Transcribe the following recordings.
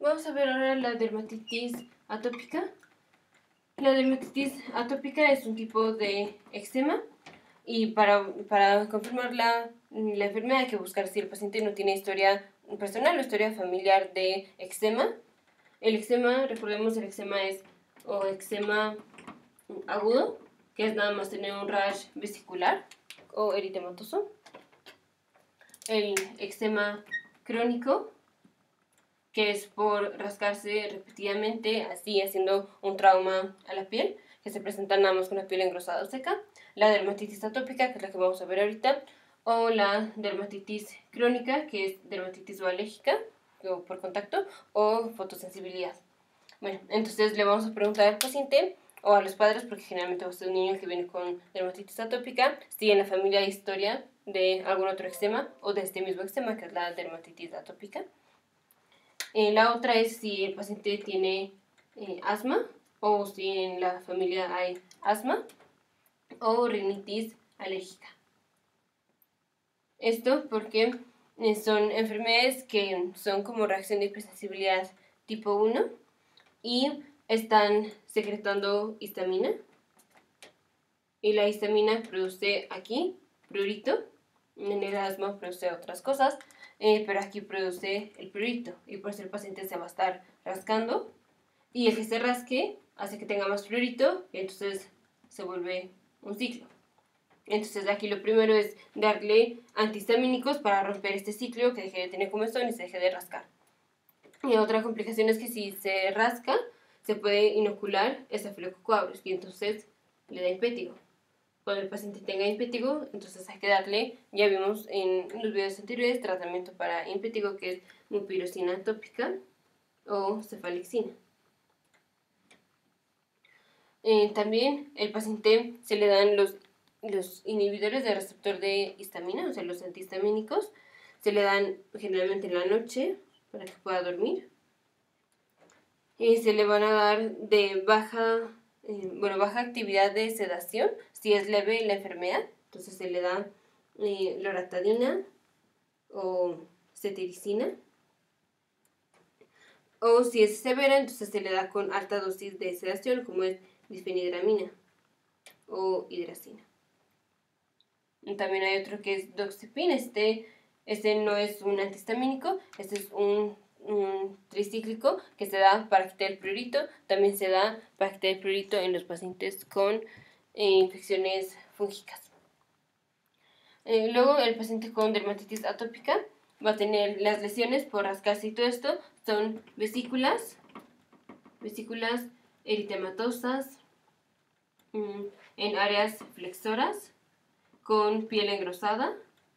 Vamos a ver ahora la dermatitis atópica. La dermatitis atópica es un tipo de eczema y para confirmar la enfermedad hay que buscar si el paciente no tiene historia personal o historia familiar de eczema. El eczema, recordemos, el eczema es o eczema agudo, que es nada más tener un rash vesicular o eritematoso. El eczema crónico, que es por rascarse repetidamente, así haciendo un trauma a la piel, que se presenta nada más con la piel engrosada o seca. La dermatitis atópica, que es la que vamos a ver ahorita, o la dermatitis crónica, que es dermatitis o alérgica, o por contacto, o fotosensibilidad. Bueno, entonces le vamos a preguntar al paciente o a los padres, porque generalmente va a ser un niño que viene con dermatitis atópica, si en la familia hay historia de algún otro eczema o de este mismo eczema, que es la dermatitis atópica. La otra es si el paciente tiene asma o si en la familia hay asma o rinitis alérgica. Esto porque son enfermedades que son como reacción de hipersensibilidad tipo 1 y están secretando histamina. Y la histamina produce aquí prurito. En el asma produce otras cosas, pero aquí produce el prurito y por eso el paciente se va a estar rascando y el que se rasque hace que tenga más prurito y entonces se vuelve un ciclo. Entonces aquí lo primero es darle antihistamínicos para romper este ciclo, que deje de tener comezón y se deje de rascar. Y otra complicación es que si se rasca se puede inocular estafilococo aureus y entonces le da impétigo. Cuando el paciente tenga impétigo, entonces hay que darle, ya vimos en los videos anteriores, tratamiento para impétigo, que es mupirocina tópica o cefalexina. También el paciente se le dan los inhibidores del receptor de histamina, o sea, los antihistamínicos, se le dan generalmente en la noche para que pueda dormir. Se le van a dar de baja actividad de sedación, si es leve la enfermedad, entonces se le da loratadina o cetiricina. O si es severa, entonces se le da con alta dosis de sedación, como es difenidramina o hidracina. También hay otro que es doxepin. Este no es un antihistamínico, este es un tricíclico que se da para quitar el prurito. También se da para quitar el prurito en los pacientes con infecciones fúngicas. Luego el paciente con dermatitis atópica va a tener las lesiones por rascarse y todo esto son vesículas eritematosas en áreas flexoras con piel engrosada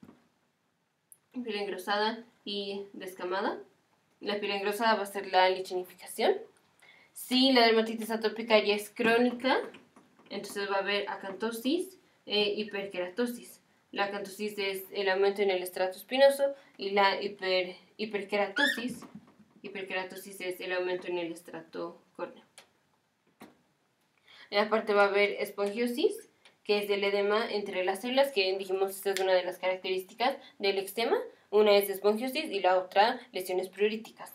y descamada. La piel engrosada va a ser la lichenificación. Si la dermatitis atópica ya es crónica, entonces va a haber acantosis e hiperkeratosis. La acantosis es el aumento en el estrato espinoso y la hiperkeratosis es el aumento en el estrato córneo. En la parte va a haber espongiosis, que es el edema entre las células, que dijimos esta es una de las características del eczema. Una es espongiosis y la otra lesiones pruritíticas.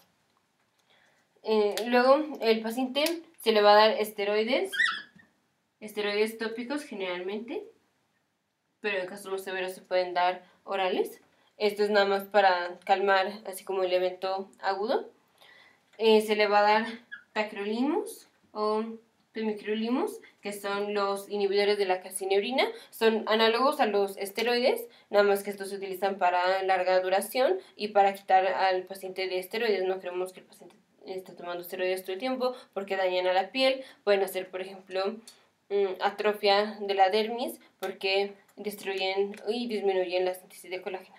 Luego el paciente se le va a dar esteroides tópicos generalmente, pero en casos más severos se pueden dar orales. Esto es nada más para calmar así como el evento agudo. Se le va a dar tacrolimus o pimecrolimus, que son los inhibidores de la calcineurina. Son análogos a los esteroides, nada más que estos se utilizan para larga duración y para quitar al paciente de esteroides. No queremos que el paciente esté tomando esteroides todo el tiempo porque dañan a la piel. Pueden hacer, por ejemplo, atrofia de la dermis porque destruyen y disminuyen la síntesis de colágeno.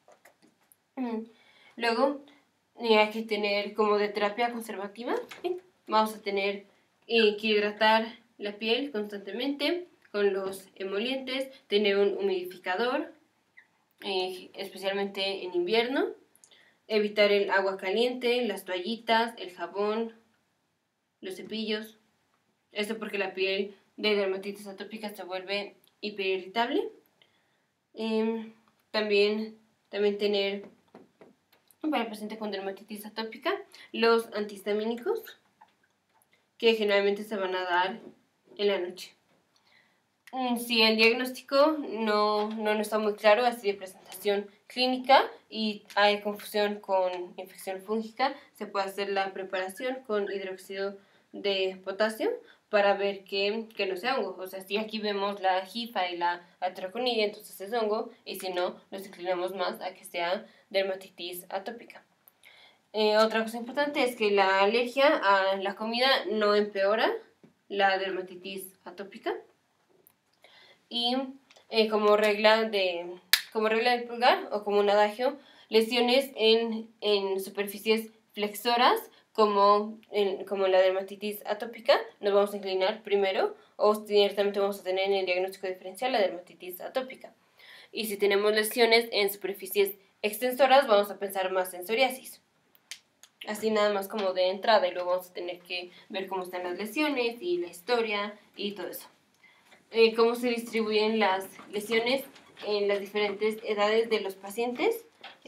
Luego hay que tener como de terapia conservativa, vamos a tener que hidratar la piel constantemente con los emolientes, tener un humidificador, especialmente en invierno, evitar el agua caliente, las toallitas, el jabón, los cepillos. Esto porque la piel de dermatitis atópica se vuelve hiperirritable. También tener para el paciente con dermatitis atópica, los antihistamínicos, que generalmente se van a dar en la noche. Si el diagnóstico no está muy claro, así de presentación clínica, y hay confusión con infección fúngica, se puede hacer la preparación con hidróxido de potasio para ver que no sea hongo. O sea, si aquí vemos la jifa y la atroconilla, entonces es hongo, y si no, nos inclinamos más a que sea dermatitis atópica. Otra cosa importante es que la alergia a la comida no empeora la dermatitis atópica. Y como regla del pulgar o como un adagio, lesiones en superficies flexoras como la dermatitis atópica, nos vamos a inclinar primero, o directamente vamos a tener en el diagnóstico diferencial la dermatitis atópica. Y si tenemos lesiones en superficies extensoras, vamos a pensar más en psoriasis. Así nada más como de entrada, y luego vamos a tener que ver cómo están las lesiones y la historia y todo eso. Cómo se distribuyen las lesiones en las diferentes edades de los pacientes.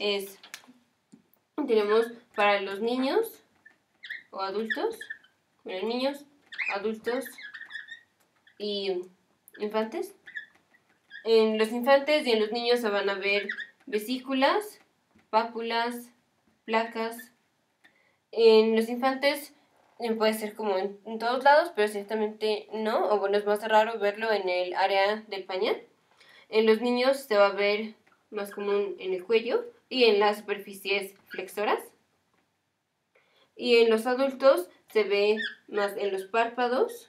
Tenemos para los niños o adultos, niños, adultos y infantes. En los infantes y en los niños se van a ver vesículas, pápulas, placas. En los infantes puede ser como en todos lados, pero ciertamente no, o bueno, es más raro verlo en el área del pañal. En los niños se va a ver más común en el cuello y en las superficies flexoras. Y en los adultos se ve más en los párpados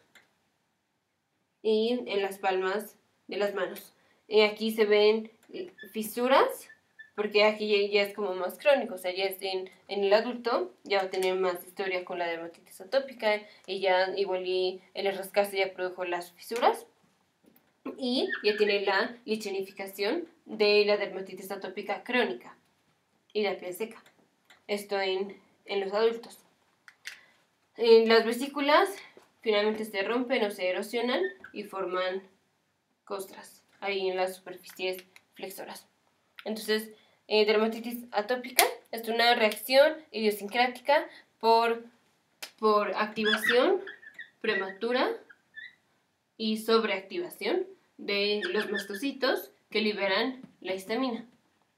y en las palmas de las manos. Aquí se ven fisuras, porque aquí ya es como más crónico, o sea, ya es en el adulto, ya va a tener más historia con la dermatitis atópica, y ya igual y el rascarse ya produjo las fisuras, y ya tiene la lichenificación de la dermatitis atópica crónica y la piel seca. Esto en los adultos. En las vesículas finalmente se rompen o se erosionan y forman costras ahí en las superficies flexoras. Entonces, dermatitis atópica es una reacción idiosincrática por activación prematura y sobreactivación de los mastocitos que liberan la histamina.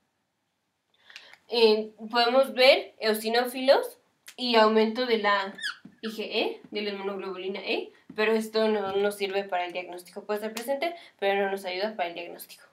Podemos ver eosinófilos y aumento de la IgE, de la inmunoglobulina E, pero esto no nos sirve para el diagnóstico. Puede estar presente, pero no nos ayuda para el diagnóstico.